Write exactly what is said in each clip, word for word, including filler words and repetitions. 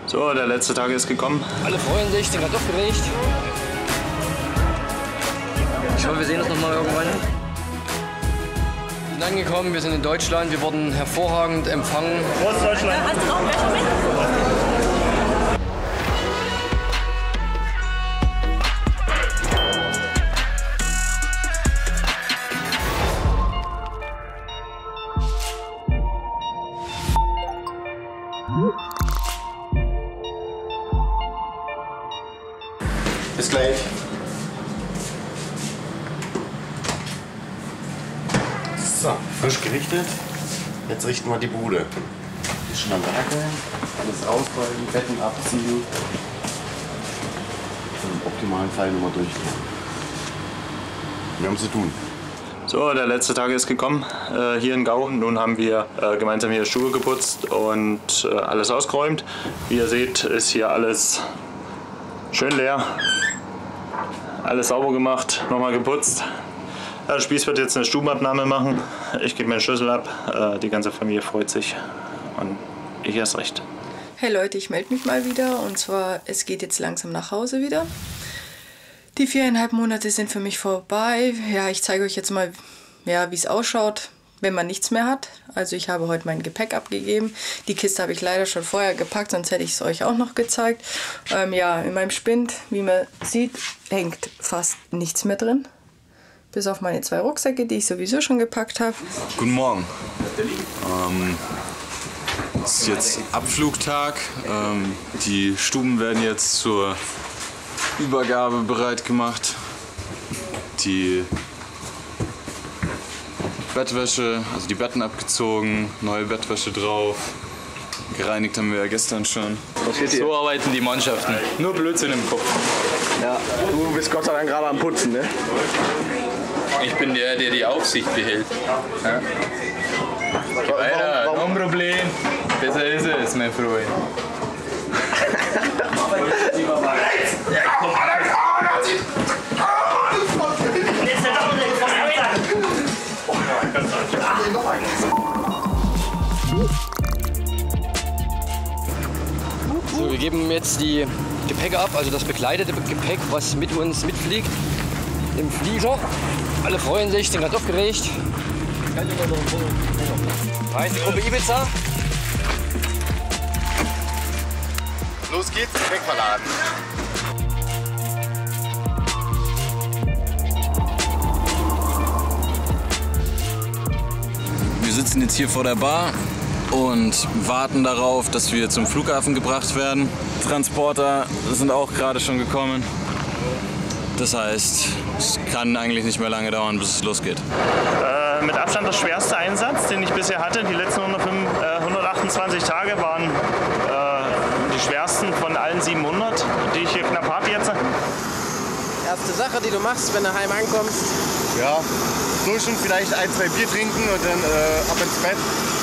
So, der letzte Tag ist gekommen. Alle freuen sich, sind ganz aufgeregt. Ich hoffe, wir sehen uns noch mal irgendwann. Wir sind angekommen, wir sind in Deutschland, wir wurden hervorragend empfangen. Prost, Deutschland! Ja, hast du noch einen Becher mit? Bis gleich. So, frisch gerichtet. Jetzt richten wir die Bude. Bisschen am Werkeln, alles rausballen, Betten abziehen. Im optimalen Fall nochmal durchdrehen. Wir haben zu tun. So, der letzte Tag ist gekommen, äh, hier in Gau. Nun haben wir äh, gemeinsam hier Stube geputzt und äh, alles ausgeräumt. Wie ihr seht, ist hier alles schön leer. Alles sauber gemacht, nochmal geputzt. Der Spieß wird jetzt eine Stubenabnahme machen. Ich gebe meinen Schlüssel ab. Äh, die ganze Familie freut sich und ich erst recht. Hey Leute, ich melde mich mal wieder und zwar, es geht jetzt langsam nach Hause wieder. Die viereinhalb Monate sind für mich vorbei. Ja, ich zeige euch jetzt mal, ja, wie es ausschaut, wenn man nichts mehr hat. Also ich habe heute mein Gepäck abgegeben. Die Kiste habe ich leider schon vorher gepackt, sonst hätte ich es euch auch noch gezeigt. Ähm, ja, in meinem Spind, wie man sieht, hängt fast nichts mehr drin. Bis auf meine zwei Rucksäcke, die ich sowieso schon gepackt habe. Guten Morgen. Ähm, es ist jetzt Abflugtag. Ähm, die Stuben werden jetzt zur Übergabe bereit gemacht. Die Bettwäsche, also die Betten abgezogen, neue Bettwäsche drauf. Gereinigt haben wir ja gestern schon. So arbeiten die Mannschaften. Nur Blödsinn im Kopf. Ja, du bist Gott sei Dank gerade am Putzen, ne? Ich bin der, der die Aufsicht behält. Ja. Weiter, noch ein Problem. Besser ist es, mein Freund. So, wir geben jetzt die Gepäck ab, also das bekleidete Gepäck, was mit uns mitfliegt im Flieger. Alle freuen sich, sind ganz aufgeregt. Reisegruppe Ibiza. Los geht's, wegverladen. Wir sitzen jetzt hier vor der Bar und warten darauf, dass wir zum Flughafen gebracht werden. Transporter sind auch gerade schon gekommen. Das heißt, es kann eigentlich nicht mehr lange dauern, bis es losgeht. Äh, mit Abstand der schwerste Einsatz, den ich bisher hatte. Die letzten hundertachtundzwanzig Tage waren äh, die schwersten von allen siebenhundert, die ich hier knapp habe jetzt. Erste Sache, die du machst, wenn du heim ankommst. Ja, duschen, vielleicht ein, zwei Bier trinken und dann äh, ab ins Bett.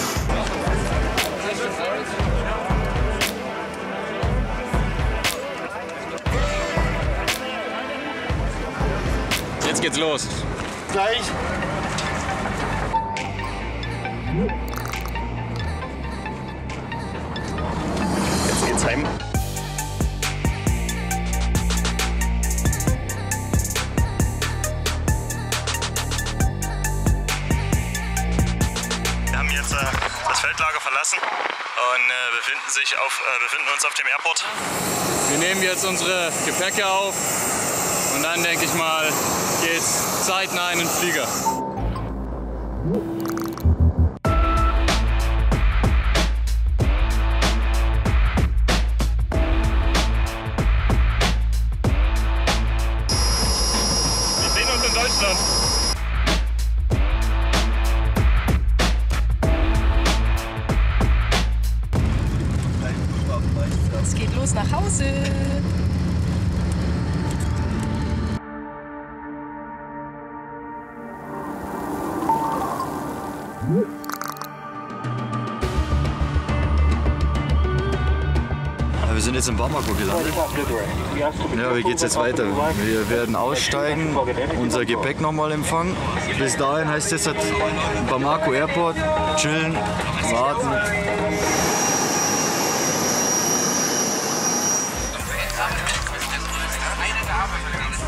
Jetzt geht's los. Gleich. Jetzt geht's heim. Wir haben jetzt äh, das Feldlager verlassen und äh, befinden, sich auf, äh, befinden uns auf dem Airport. Wir nehmen jetzt unsere Gepäcke auf und dann, denke ich mal, geht's zeitnah in den Flieger. Wir sehen uns in Deutschland. Es geht los nach Hause. Wir sind jetzt in Bamako gelandet. Ja, wie geht's jetzt weiter? Wir werden aussteigen, unser Gepäck nochmal empfangen. Bis dahin heißt es jetzt Bamako Airport, chillen, warten.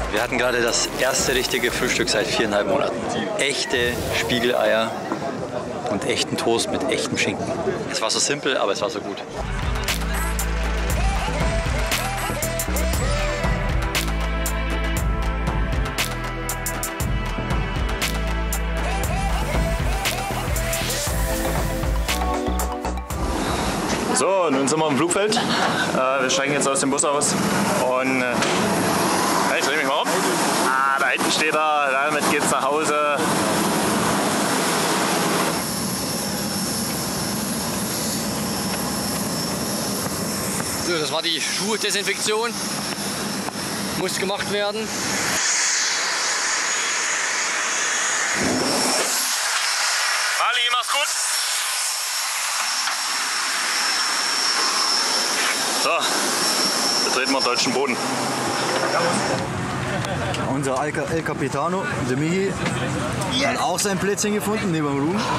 Wir hatten gerade das erste richtige Frühstück seit viereinhalb Monaten. Echte Spiegeleier und echten Toast mit echtem Schinken. Es war so simpel, aber es war so gut. So, nun sind wir am Flugfeld. Äh, wir steigen jetzt aus dem Bus aus und äh, hey, dreh mich mal um. Ah, da hinten steht er, damit geht's nach Hause. So, das war die Schuhdesinfektion. Muss gemacht werden. Ali, mach's gut. So, betreten wir deutschen Boden. Unser El Capitano, der Michi, hat auch sein Plätzchen gefunden neben dem Ruhm.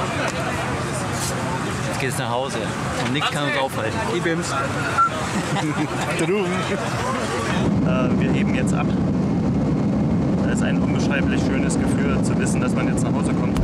Jetzt geht's nach Hause und nichts kann uns aufhalten. Ibims. äh, wir heben jetzt ab. Das ist ein unbeschreiblich schönes Gefühl zu wissen, dass man jetzt nach Hause kommt.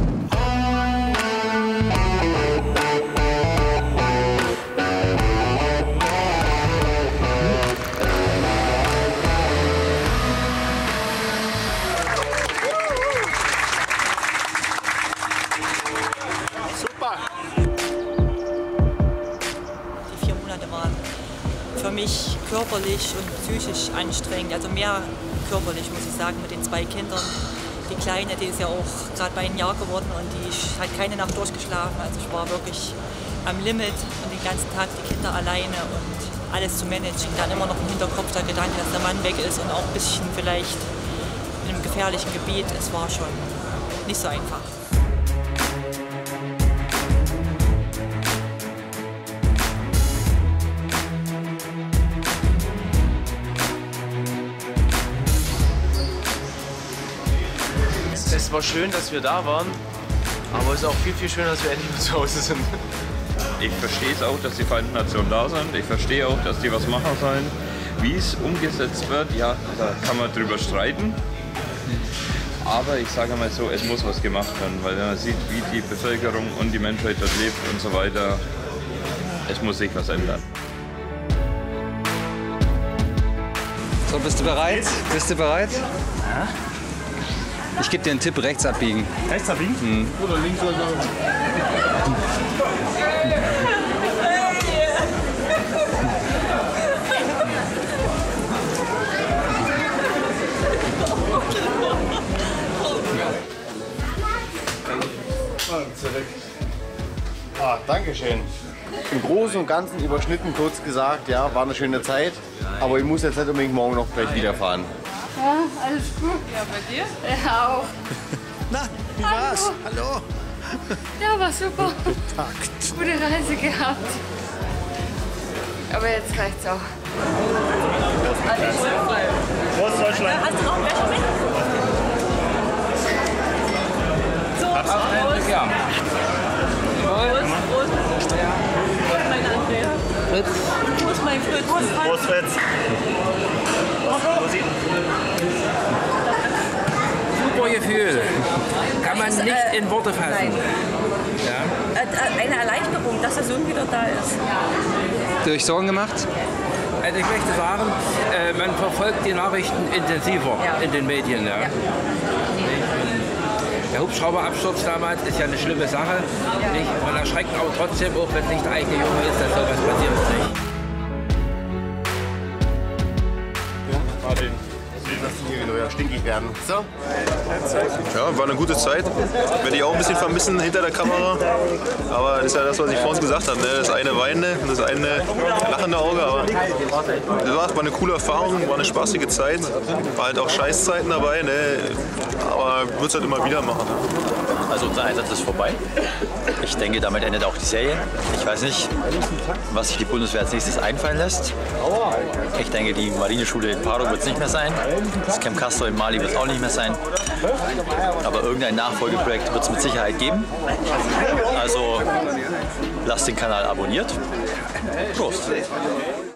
Für mich körperlich und psychisch anstrengend, also mehr körperlich muss ich sagen, mit den zwei Kindern. Die Kleine, die ist ja auch gerade bei ein Jahr geworden und die hat keine Nacht durchgeschlafen, also ich war wirklich am Limit und den ganzen Tag die Kinder alleine und alles zu managen. Dann immer noch im Hinterkopf der Gedanke, dass der Mann weg ist und auch ein bisschen vielleicht in einem gefährlichen Gebiet. Es war schon nicht so einfach. Es war schön, dass wir da waren, aber es ist auch viel, viel schöner, dass wir endlich mal zu Hause sind. Ich verstehe es auch, dass die Vereinten Nationen da sind. Ich verstehe auch, dass die was machen sollen. Wie es umgesetzt wird, ja, da kann man drüber streiten. Aber ich sage mal so, es muss was gemacht werden, weil man sieht, wie die Bevölkerung und die Menschheit dort lebt und so weiter. Es muss sich was ändern. So, bist du bereit? Bist du bereit? Ja. Ich gebe dir einen Tipp, rechts abbiegen. Rechts abbiegen? Mhm. Oder links oder so. Ah, danke schön. Im Großen und Ganzen überschnitten kurz gesagt, ja, war eine schöne Zeit. Aber ich muss jetzt nicht unbedingt morgen noch gleich wieder fahren. Ja, alles gut. Ja, bei dir? Ja, auch. Na, wie war's? Hallo. Hallo. Ja, war super. Takt. Gute Reise gehabt. Aber jetzt reicht's auch. Prost, Deutschland. Hast du noch einen Becher mit? So, Prost. Ja. Prost, Prost. Prost, mein Andrea. Fritz. Prost, mein Fritz. Prost, Fritz. Super Gefühl. Kann man nicht äh, in Worte fassen. Nein. Ja? Eine Erleichterung, dass der Sohn wieder da ist. Habt ihr euch Sorgen gemacht? Also ich möchte sagen, äh, man verfolgt die Nachrichten intensiver ja. in den Medien. Ja? Ja. Der Hubschrauberabsturz damals ist ja eine schlimme Sache. Ja. Nicht? Man erschreckt auch trotzdem, auch wenn es nicht der eigene Junge ist, dass sowas passiert nicht. Martin, dass die hier wieder stinkig werden. So. Ja, war eine gute Zeit. Werde ich auch ein bisschen vermissen hinter der Kamera. Aber das ist ja das, was ich vorhin gesagt habe. Ne? Das eine weinende und das eine lachende Auge. Aber das war eine coole Erfahrung, war eine spaßige Zeit. War halt auch Scheißzeiten dabei. Ne? Aber ich würde es halt immer wieder machen. Ne? Also unser Einsatz ist vorbei. Ich denke, damit endet auch die Serie. Ich weiß nicht, was sich die Bundeswehr als nächstes einfallen lässt. Ich denke, die Marineschule in Paro wird es nicht mehr sein. Das Camp Castor in Mali wird es auch nicht mehr sein. Aber irgendein Nachfolgeprojekt wird es mit Sicherheit geben. Also lasst den Kanal abonniert. Prost!